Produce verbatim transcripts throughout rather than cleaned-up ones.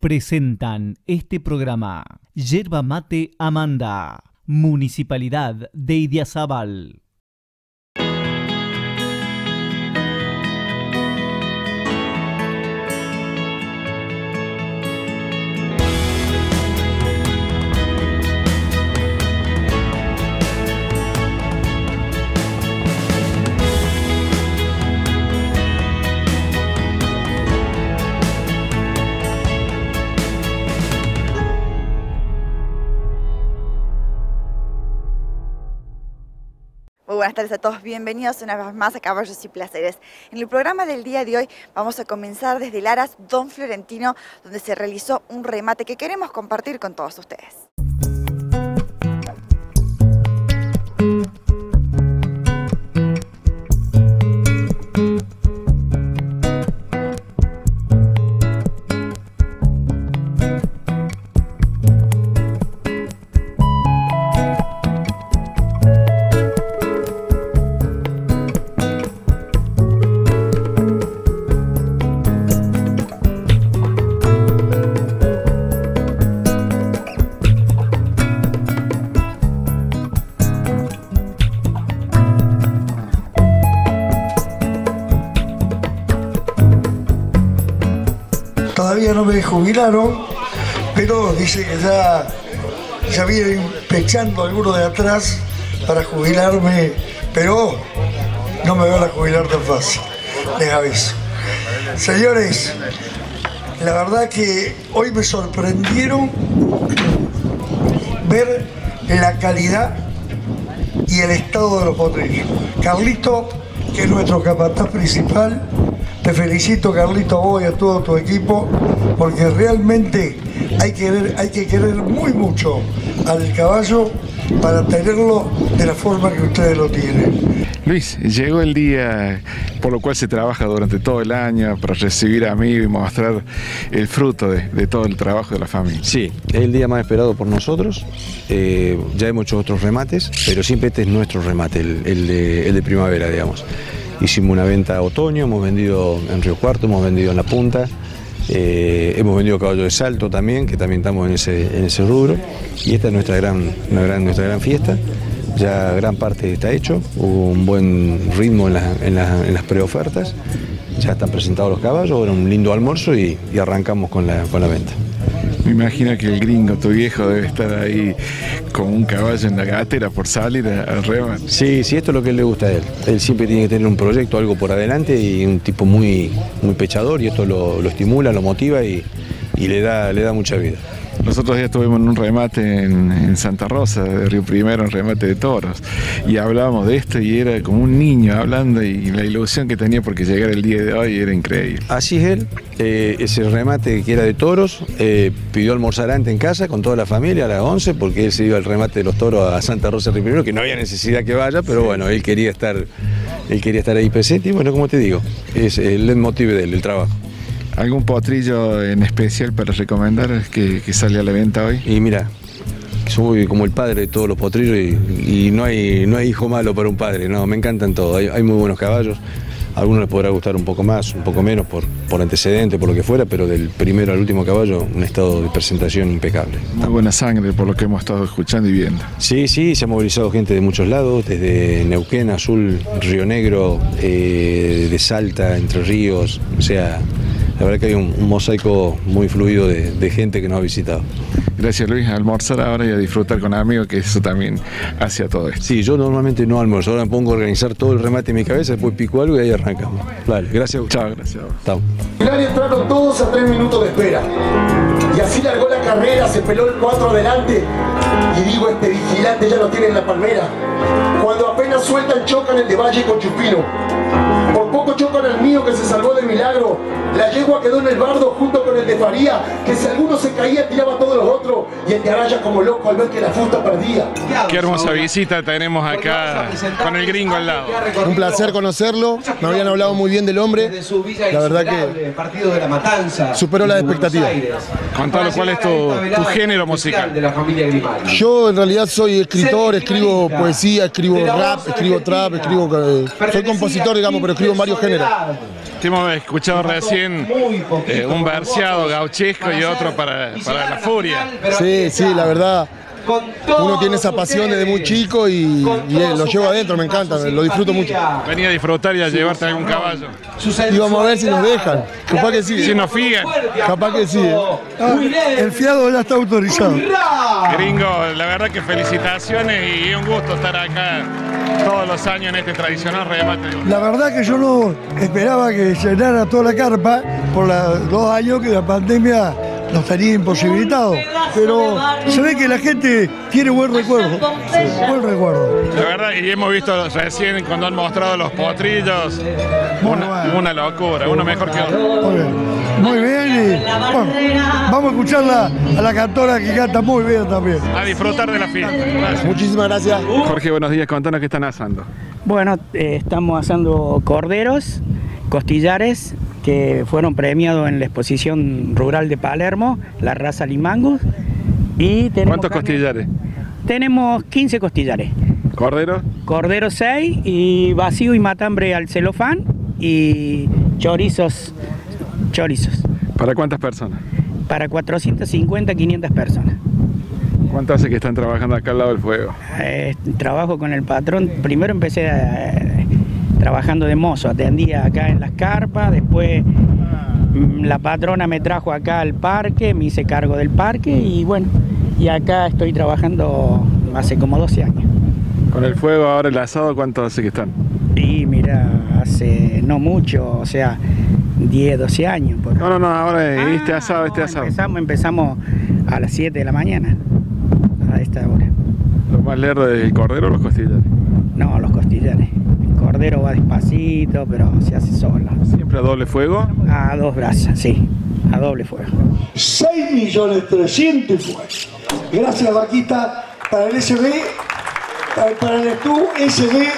presentan este programa. Yerba Mate Amanda, Municipalidad de Idiazabal. Muy buenas tardes a todos, bienvenidos una vez más a Caballos y Placeres. En el programa del día de hoy vamos a comenzar desde el Aras Don Florentino, donde se realizó un remate que queremos compartir con todos ustedes. Todavía no me jubilaron, pero dice que ya, ya vienen pechando alguno de atrás para jubilarme, pero no me van a jubilar tan fácil, les aviso. Señores, la verdad que hoy me sorprendieron ver la calidad y el estado de los potrillos. Carlito, que es nuestro capataz principal, te felicito, Carlito, a vos y a todo tu equipo, porque realmente hay que querer, hay que querer muy mucho al caballo para tenerlo de la forma que ustedes lo tienen. Luis, llegó el día por lo cual se trabaja durante todo el año para recibir a mí y mostrar el fruto de, de todo el trabajo de la familia. Sí, es el día más esperado por nosotros. Eh, ya hemos hecho otros remates, pero siempre este es nuestro remate, el, el, de, el de primavera, digamos. Hicimos una venta otoño, hemos vendido en Río Cuarto, hemos vendido en La Punta, eh, hemos vendido caballo de salto también, que también estamos en ese, en ese rubro. Y esta es nuestra gran, una gran, nuestra gran fiesta. Ya gran parte está hecho, hubo un buen ritmo en, la, en, la, en las preofertas, ya están presentados los caballos, era un lindo almuerzo y, y arrancamos con la, con la venta. Me imagino que el gringo, tu viejo, debe estar ahí con un caballo en la gatera por salir al remate. Sí, sí, esto es lo que él le gusta a él. Él siempre tiene que tener un proyecto, algo por adelante y un tipo muy, muy pechador y esto lo, lo estimula, lo motiva y, y le da, le da mucha vida. Nosotros ya estuvimos en un remate en, en Santa Rosa, de Río Primero, un remate de toros, y hablábamos de esto y era como un niño hablando y la ilusión que tenía porque llegar el día de hoy era increíble. Así es él, eh, ese remate que era de toros, eh, pidió almorzar antes en casa con toda la familia a las once porque él se iba al remate de los toros a Santa Rosa Río Primero, que no había necesidad que vaya, pero bueno, él quería estar, él quería estar ahí presente y bueno, como te digo, es el leitmotiv de él, el trabajo. ¿Algún potrillo en especial para recomendar que, que sale a la venta hoy? Y mira, soy como el padre de todos los potrillos y, y no, hay, no hay hijo malo para un padre, no, me encantan todos, hay, hay muy buenos caballos, a algunos les podrá gustar un poco más, un poco menos por, por antecedente, por lo que fuera, pero del primero al último caballo, un estado de presentación impecable. Muy buena sangre por lo que hemos estado escuchando y viendo. Sí, sí, se ha movilizado gente de muchos lados, desde Neuquén, Azul, Río Negro, eh, de Salta, Entre Ríos, o sea... La verdad que hay un, un mosaico muy fluido de, de gente que nos ha visitado. Gracias, Luis, a almorzar ahora y a disfrutar con amigos, que eso también hace a todo esto. Sí, yo normalmente no almuerzo, ahora me pongo a organizar todo el remate en mi cabeza, después pico algo y ahí arrancamos. Vale, gracias. Chao, gracias. Chao. Al entraron todos a tres minutos de espera. Y así largó la carrera, se peló el cuatro adelante. Y digo, este vigilante ya lo tiene en la palmera. Cuando apenas sueltan, chocan el de Valle con Chupino. Por poco chocan al mío que se salvó de milagro. La yegua quedó en el bardo junto con el de Faría, que si alguno se caía tiraba a todos los otros, y el de Araya como loco al ver que la fusta perdía. Qué hermosa visita tenemos acá con el gringo al lado. Un placer conocerlo, me habían hablado muy bien del hombre, la verdad que superó las expectativas. Contalo, ¿cuál es tu, tu género musical? Yo en realidad soy escritor, escribo poesía, escribo rap, escribo trap, escribo, soy compositor, digamos, pero escribo en varios géneros. genera. Te hemos escuchado recién eh, un verseado gauchesco y otro para, para la furia. Sí, sí, la verdad. Uno tiene esa pasión desde muy chico y, y lo llevo adentro, me encanta, lo disfruto mucho. Venía a disfrutar y a llevarte algún caballo. Y vamos a ver si nos dejan, capaz que sí. Si nos fían. Capaz que sí. ¿eh? Ah, el fiado ya está autorizado. Gringo, la verdad que felicitaciones y un gusto estar acá todos los años en este tradicional remate. La verdad que yo no esperaba que llenara toda la carpa por los dos años que la pandemia nos tenía imposibilitados, pero se ve que la gente tiene buen recuerdo, buen recuerdo. La verdad, y hemos visto recién cuando han mostrado los potrillos, una, una locura, uno mejor que otro. Muy bien, muy bien y bueno, vamos a escucharla a la cantora que canta muy bien también. A disfrutar de la fiesta. Gracias. Muchísimas gracias. Jorge, buenos días, contanos qué están asando. Bueno, eh, estamos asando corderos, costillares, que fueron premiados en la exposición rural de Palermo, la raza Limangus. Y tenemos ¿cuántos costillares? Tenemos quince costillares. ¿Cordero? Cordero seis y vacío y matambre al celofán y chorizos, chorizos. ¿Para cuántas personas? Para cuatrocientas cincuenta, quinientas personas. ¿Cuánto hace que están trabajando acá al lado del fuego? Eh, trabajo con el patrón, primero empecé a... trabajando de mozo, atendía acá en las carpas, después la patrona me trajo acá al parque, me hice cargo del parque y bueno, y acá estoy trabajando hace como doce años. Con el fuego, ahora el asado, ¿cuánto hace que están? Y mira, hace no mucho, o sea, diez, doce años. Por... No, no, no, ahora ah, este asado, este no, asado. Empezamos, empezamos a las siete de la mañana, a esta hora. ¿Lo más lerdo es el cordero o los costillares? No, los costillares. El cordero va despacito, pero se hace solo. ¿Siempre a doble fuego? A dos brasas, sí, a doble fuego. seis millones trescientos fuegos. Gracias, Vaquita, para el S B, para, para el Estú, S B,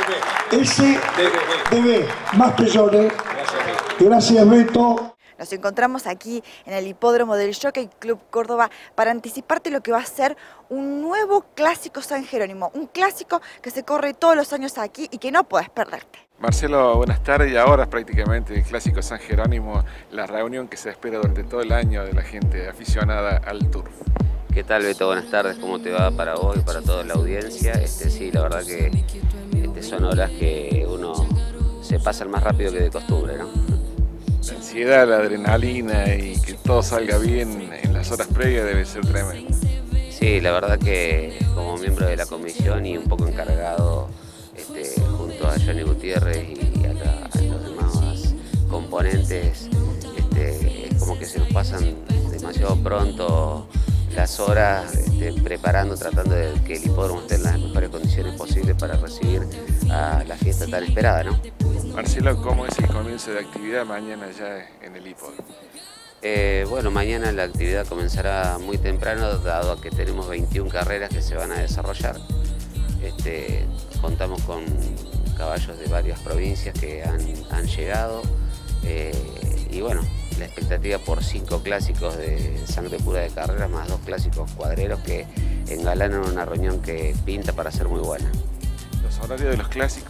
S D B, más pezones. Gracias, Beto. Nos encontramos aquí en el hipódromo del Jockey Club Córdoba para anticiparte lo que va a ser un nuevo clásico San Jerónimo, un clásico que se corre todos los años aquí y que no puedes perderte. Marcelo, buenas tardes. Y ahora es prácticamente el clásico San Jerónimo, la reunión que se espera durante todo el año de la gente aficionada al turf. ¿Qué tal, Beto? Buenas tardes. ¿Cómo te va para vos y para toda la audiencia? Este, sí, la verdad que este, son horas que uno se pasan más rápido que de costumbre, ¿no? La ansiedad, la adrenalina y que todo salga bien en las horas previas debe ser tremendo. Sí, la verdad que como miembro de la comisión y un poco encargado este, junto a Johnny Gutiérrez y a, la, a los demás componentes, este, es como que se nos pasan demasiado pronto las horas este, preparando, tratando de que el hipódromo esté en las mejores condiciones posibles para recibir a la fiesta tan esperada, ¿no? Marcelo, ¿cómo es el comienzo de actividad mañana ya en el hipódromo? Eh, bueno, mañana la actividad comenzará muy temprano, dado a que tenemos veintiuna carreras que se van a desarrollar. Este, contamos con caballos de varias provincias que han, han llegado eh, y bueno, la expectativa por cinco clásicos de sangre pura de carrera más dos clásicos cuadreros que engalanan una reunión que pinta para ser muy buena. ¿Los horarios de los clásicos?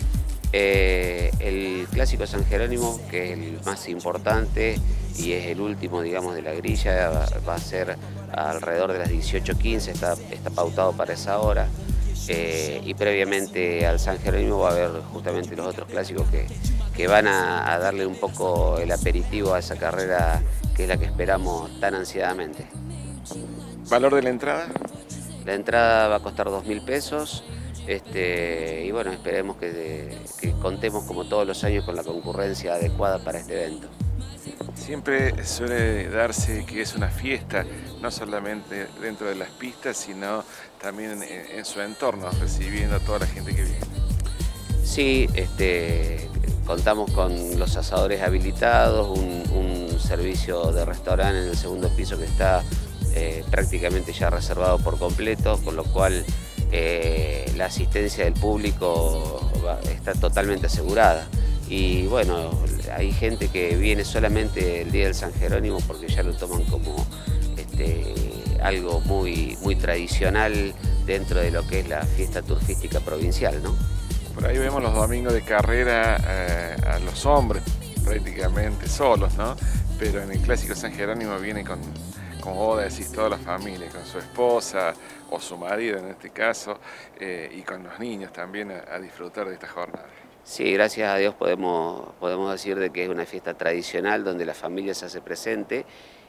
Eh, el clásico San Jerónimo, que es el más importante y es el último, digamos, de la grilla, va, va a ser alrededor de las dieciocho quince, está, está pautado para esa hora. Eh, y previamente al San Jerónimo va a haber justamente los otros clásicos que, que van a, a darle un poco el aperitivo a esa carrera que es la que esperamos tan ansiadamente. ¿Valor de la entrada? La entrada va a costar dos mil pesos. Este, y bueno, esperemos que, que contemos como todos los años con la concurrencia adecuada para este evento. Siempre suele darse que es una fiesta, no solamente dentro de las pistas, sino también en, en su entorno, recibiendo a toda la gente que viene. Sí, este, contamos con los asadores habilitados, un, un servicio de restaurante en el segundo piso que está eh, prácticamente ya reservado por completo, con lo cual Eh, la asistencia del público va, está totalmente asegurada. Y bueno, hay gente que viene solamente el día del San Jerónimo porque ya lo toman como este, algo muy, muy tradicional dentro de lo que es la fiesta turfística provincial, ¿no? Por ahí vemos los domingos de carrera eh, a los hombres prácticamente solos, ¿no? Pero en el Clásico San Jerónimo viene con, como vos decís, toda la familia, con su esposa o su marido en este caso, eh, y con los niños también a, a disfrutar de esta jornada. Sí, gracias a Dios podemos, podemos decir de que es una fiesta tradicional donde la familia se hace presente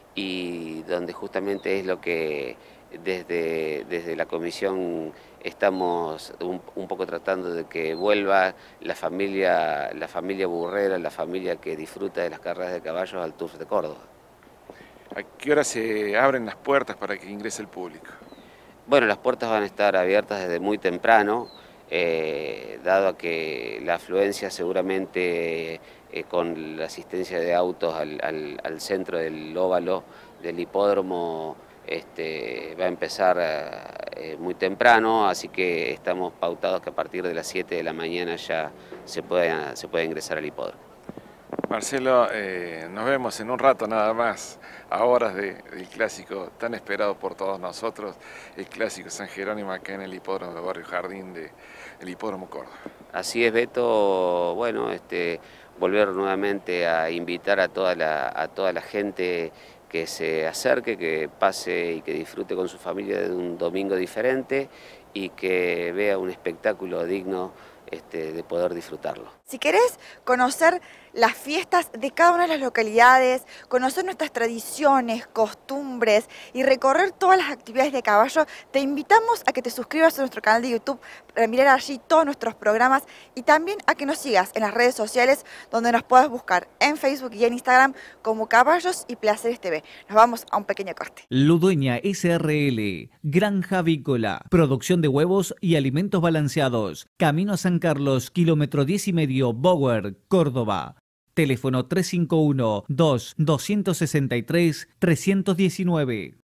y donde justamente es lo que desde, desde la comisión estamos un, un poco tratando de que vuelva la familia, la familia burrera, la familia que disfruta de las carreras de caballos al Turf de Córdoba. ¿A qué hora se abren las puertas para que ingrese el público? Bueno, las puertas van a estar abiertas desde muy temprano, eh, dado a que la afluencia seguramente eh, con la asistencia de autos al, al, al centro del óvalo del hipódromo este, va a empezar eh, muy temprano, así que estamos pautados que a partir de las siete de la mañana ya se pueda, se puede ingresar al hipódromo. Marcelo, eh, nos vemos en un rato nada más, a horas de, del clásico tan esperado por todos nosotros, el Clásico San Jerónimo acá en el hipódromo de Barrio Jardín de el Hipódromo Córdoba. Así es, Beto, bueno, este, volver nuevamente a invitar a toda la, a toda la gente que se acerque, que pase y que disfrute con su familia de un domingo diferente y que vea un espectáculo digno este, de poder disfrutarlo. Si querés conocer las fiestas de cada una de las localidades, conocer nuestras tradiciones, costumbres y recorrer todas las actividades de caballo, te invitamos a que te suscribas a nuestro canal de YouTube para mirar allí todos nuestros programas y también a que nos sigas en las redes sociales donde nos puedas buscar en Facebook y en Instagram como Caballos y Placeres T V. Nos vamos a un pequeño corte. Ludueña S R L, Granja Avícola, producción de huevos y alimentos balanceados. Camino a San Carlos, kilómetro diez y medio, Bower, Córdoba. Teléfono tres cinco uno, dos, dos seis tres, tres uno nueve.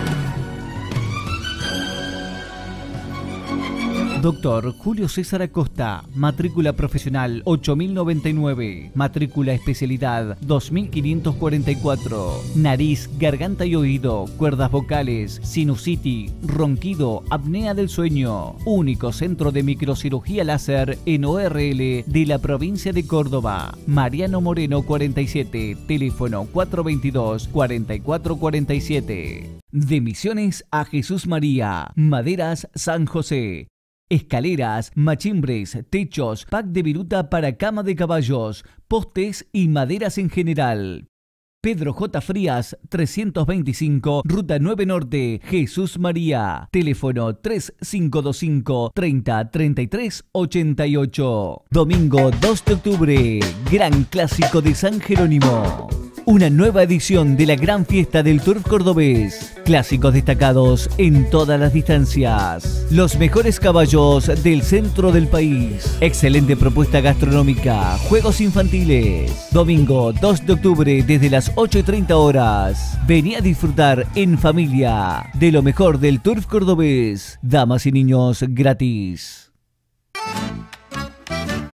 Doctor Julio César Acosta, matrícula profesional ocho mil noventa y nueve, matrícula especialidad dos mil quinientos cuarenta y cuatro, nariz, garganta y oído, cuerdas vocales, sinusitis, ronquido, apnea del sueño. Único centro de microcirugía láser en O R L de la provincia de Córdoba. Mariano Moreno cuarenta y siete, teléfono cuatro veintidós, cuarenta y cuatro cuarenta y siete. De Misiones a Jesús María, Maderas San José. Escaleras, machimbres, techos, pack de viruta para cama de caballos, postes y maderas en general. Pedro J. Frías, trescientos veinticinco, Ruta nueve Norte, Jesús María. Teléfono tres cinco dos cinco, treinta, treinta y tres, ochenta y ocho. Domingo dos de octubre, Gran Clásico de San Jerónimo. Una nueva edición de la gran fiesta del Turf cordobés. Clásicos destacados en todas las distancias. Los mejores caballos del centro del país. Excelente propuesta gastronómica. Juegos infantiles. Domingo dos de octubre desde las ocho y treinta horas. Vení a disfrutar en familia de lo mejor del Turf cordobés. Damas y niños gratis.